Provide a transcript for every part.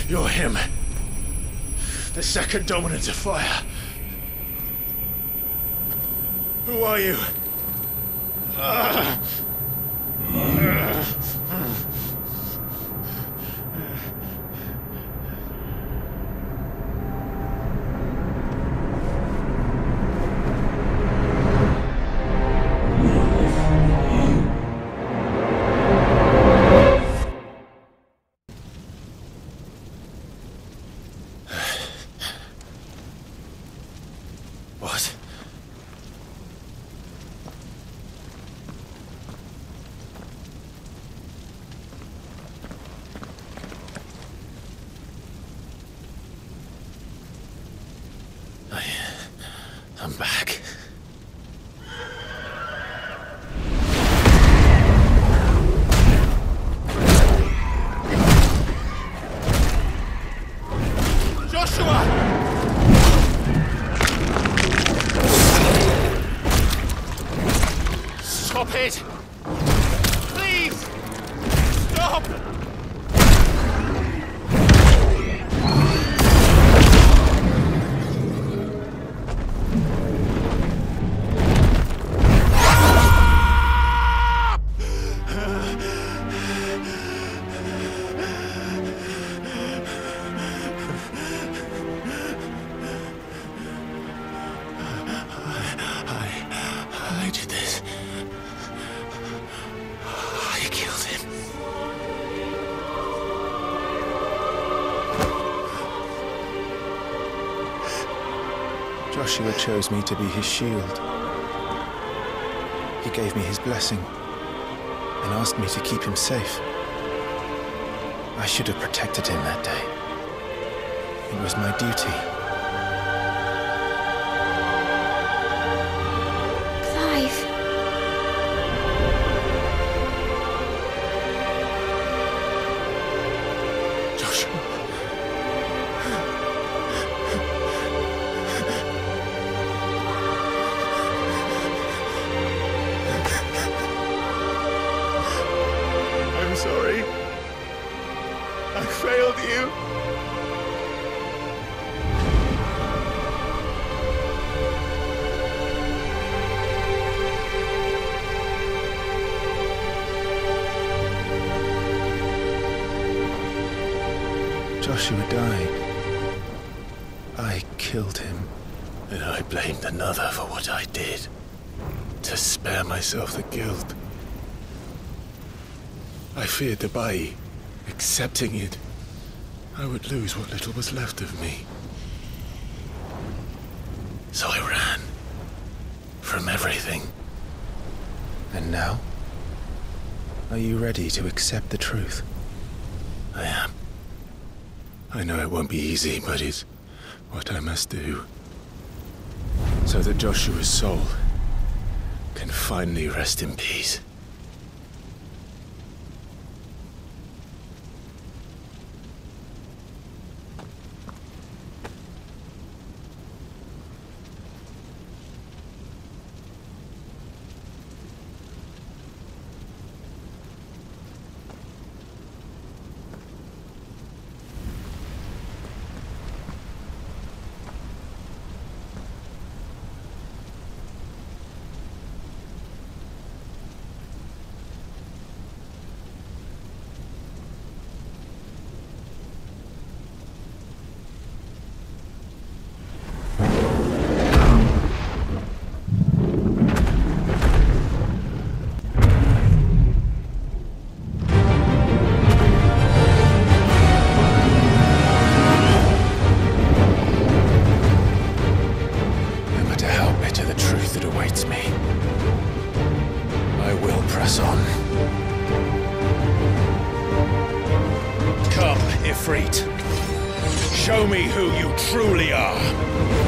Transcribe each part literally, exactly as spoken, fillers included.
You're him. The second dominant of fire. Who are you? Uh. Uh. What? I... I'm back. Joshua! Stop it! Please! Stop! I did this. I killed him. Joshua chose me to be his shield. He gave me his blessing and asked me to keep him safe. I should have protected him that day. It was my duty. I'm sorry. I failed you. Joshua died. I killed him. And I blamed another for what I did. To spare myself the guilt. I feared that by accepting it, I would lose what little was left of me. So I ran. From everything. And now? Are you ready to accept the truth? I am. I know it won't be easy, but it's what I must do. So that Joshua's soul can finally rest in peace. Ifrit. Show me who you truly are.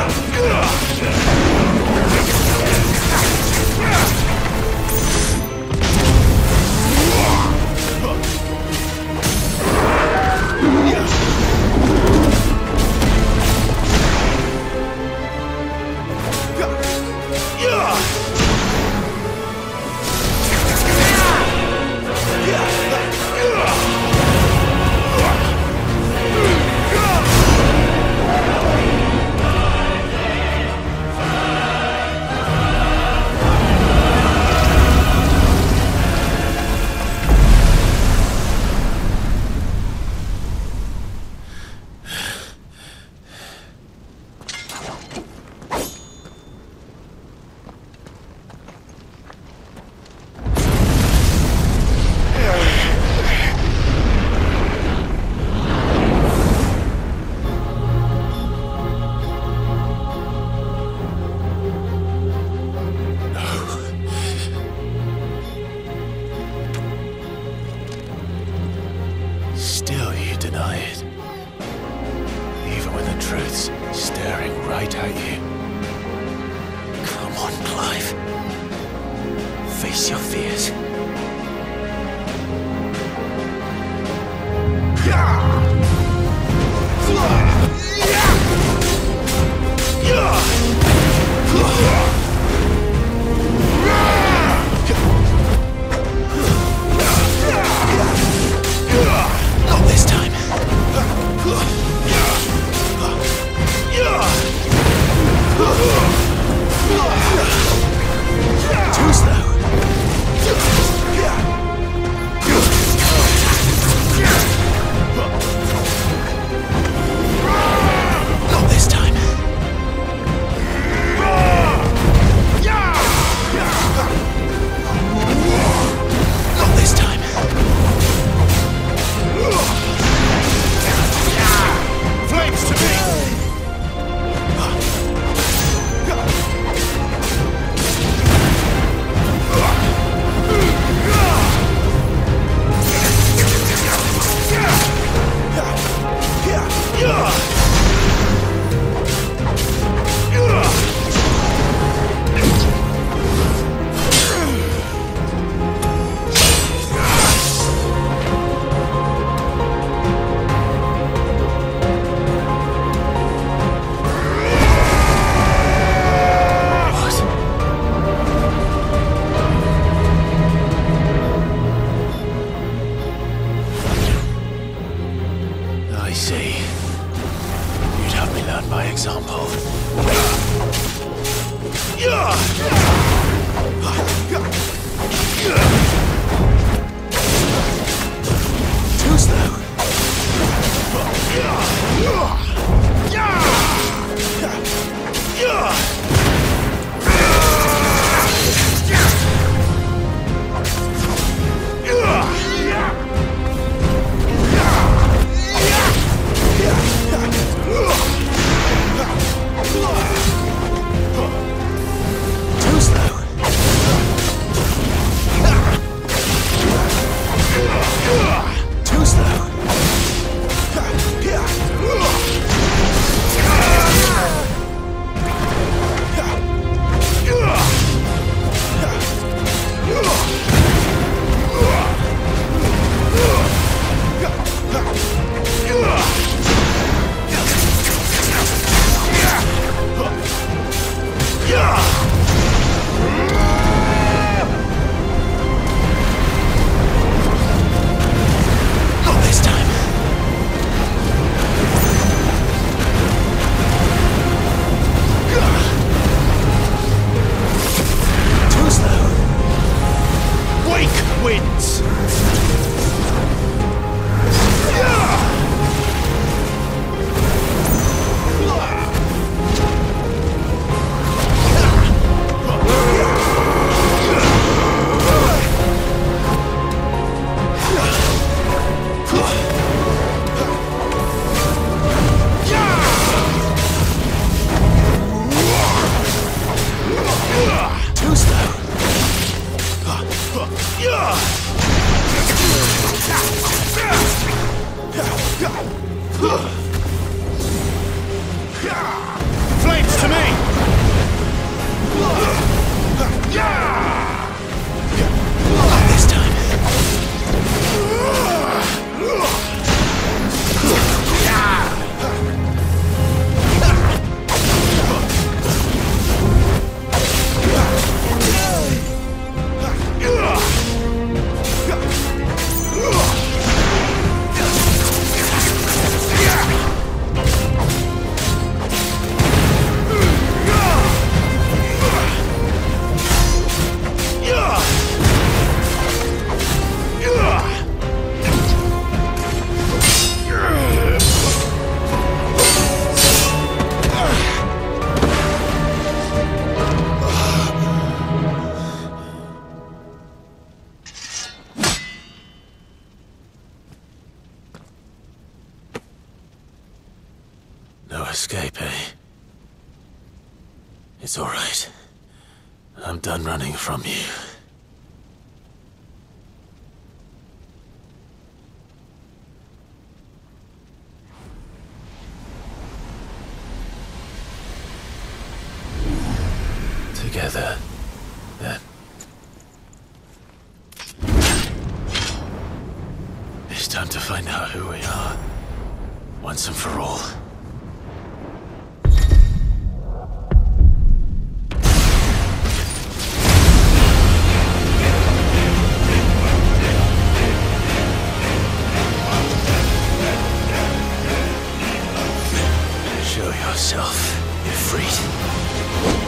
Still you deny it. Even when the truth's staring right at you. Come on, Clive. Face your fears. Not this time. Too slow. It's all right. I'm done running from you. Together, then. It's time to find out who we are, once and for all. Show yourself, Ifrit.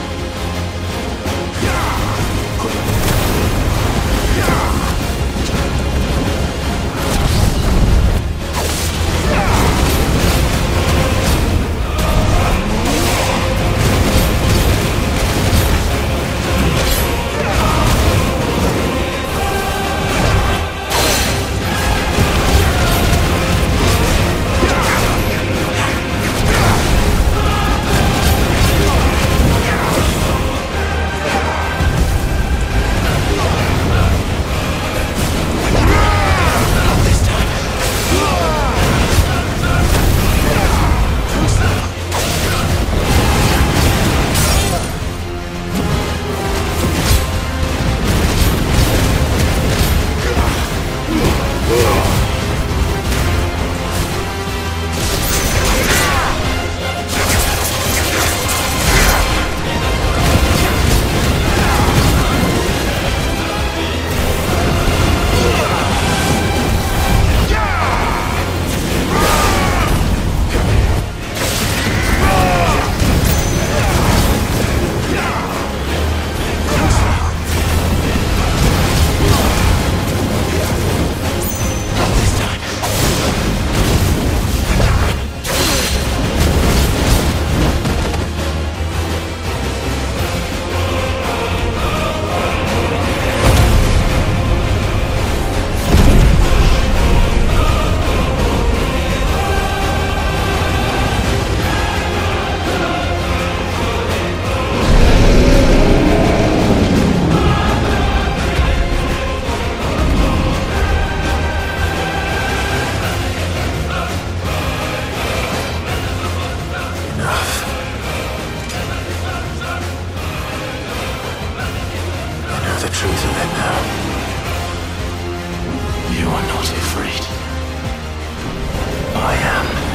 Truth of it now. You are not afraid. I am.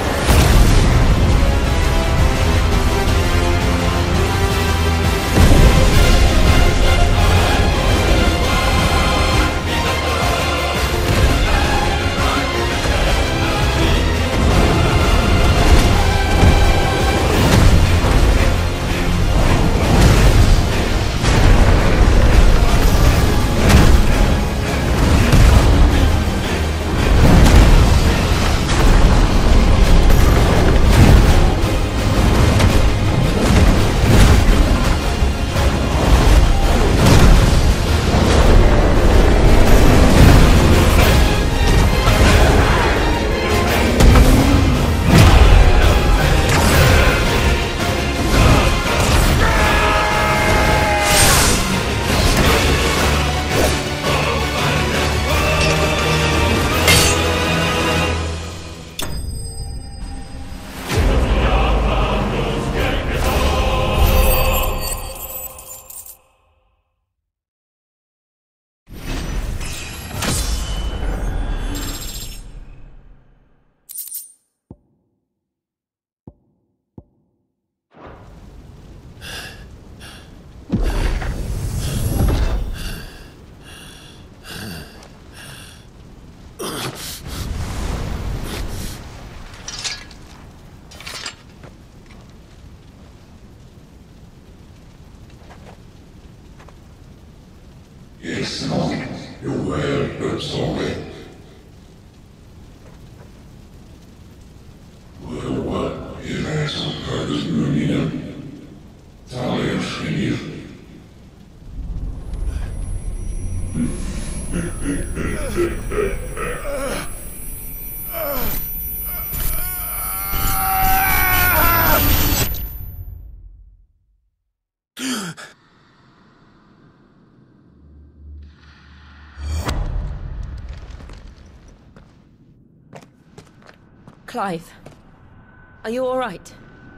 It's not your word, but solid. Well, what is that some kind of union? Talia Shinir. Clive, are you all right?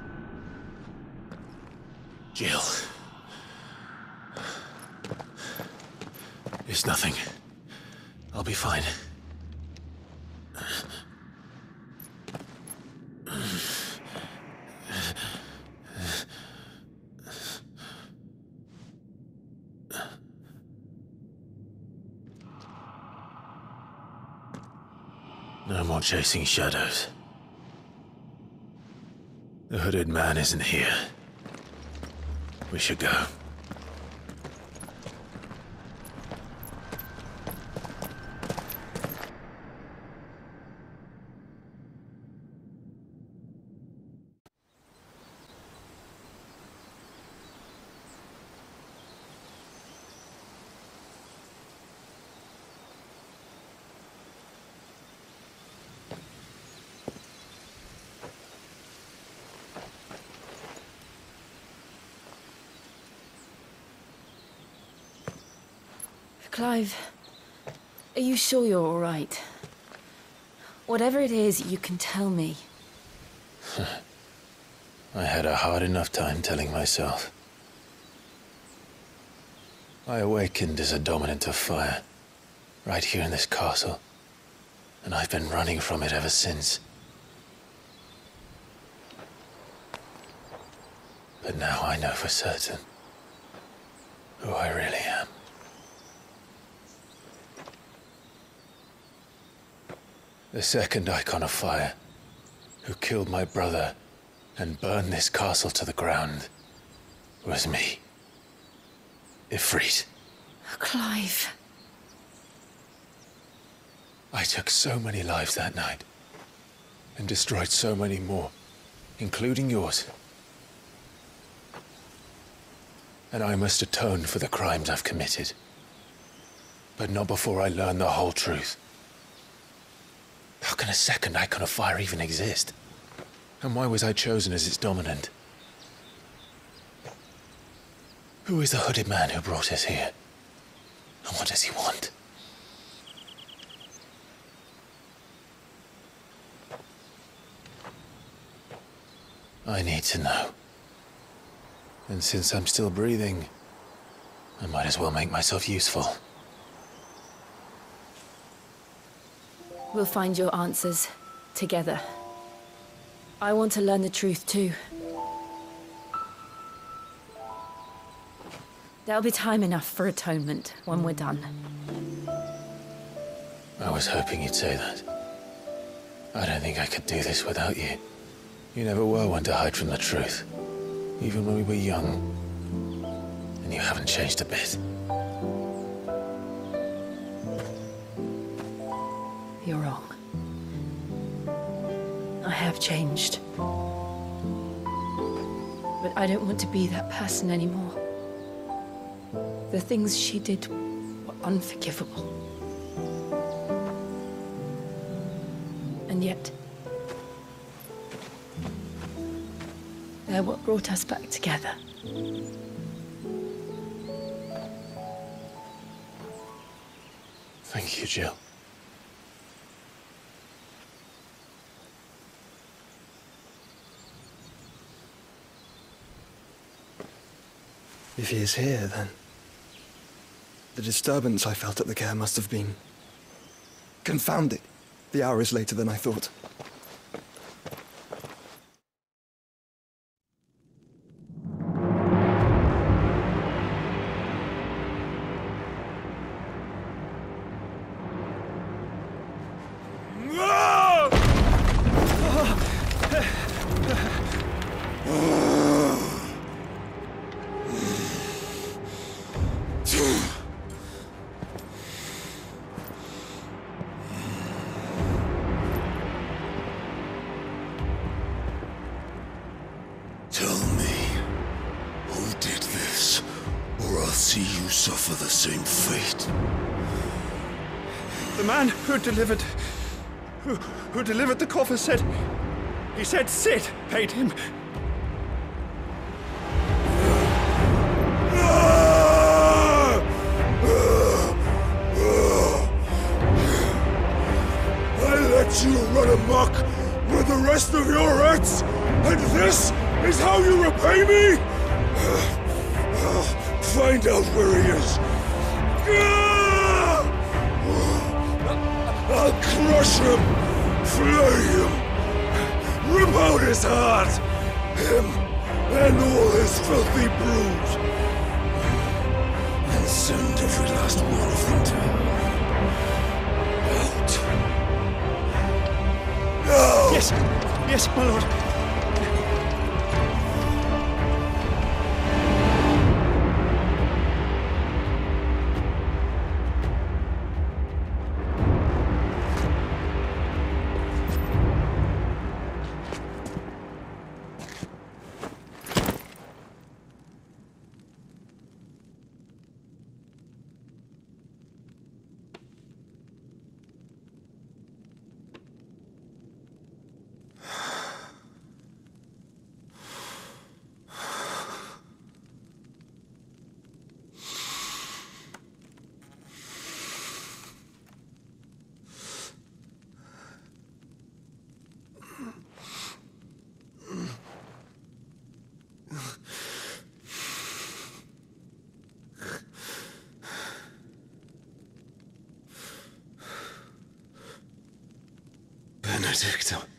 Jill. It's nothing. I'll be fine. No more chasing shadows. The hooded man isn't here. We should go. Clive, are you sure you're all right? Whatever it is, you can tell me. I had a hard enough time telling myself. I awakened as a dominant of fire, right here in this castle, and I've been running from it ever since. But now I know for certain who I really am. The second Icon of Fire, who killed my brother and burned this castle to the ground, was me. Ifrit. Clive. I took so many lives that night, and destroyed so many more, including yours. And I must atone for the crimes I've committed. But not before I learn the whole truth. How can a second Icon of Fire even exist? And why was I chosen as its dominant? Who is the hooded man who brought us here? And what does he want? I need to know. And since I'm still breathing, I might as well make myself useful. We'll find your answers together. I want to learn the truth too. There'll be time enough for atonement when we're done. I was hoping you'd say that. I don't think I could do this without you. You never were one to hide from the truth, even when we were young. And you haven't changed a bit. You're wrong. I have changed. But I don't want to be that person anymore. The things she did were unforgivable. And yet, they're what brought us back together. Thank you, Jill. If he is here, then the disturbance I felt at the care must have been confounded. The hour is later than I thought. Tell me, who did this, or I'll see you suffer the same fate. The man who delivered... Who, who delivered the coffer said... He said Sid paid him. I let you run amok with find out where he is. I'll crush him, flay him, rip out his heart, him and all his filthy brood, and send every last one of them to hell. Out. Now! Yes, yes, my lord. Benedicta.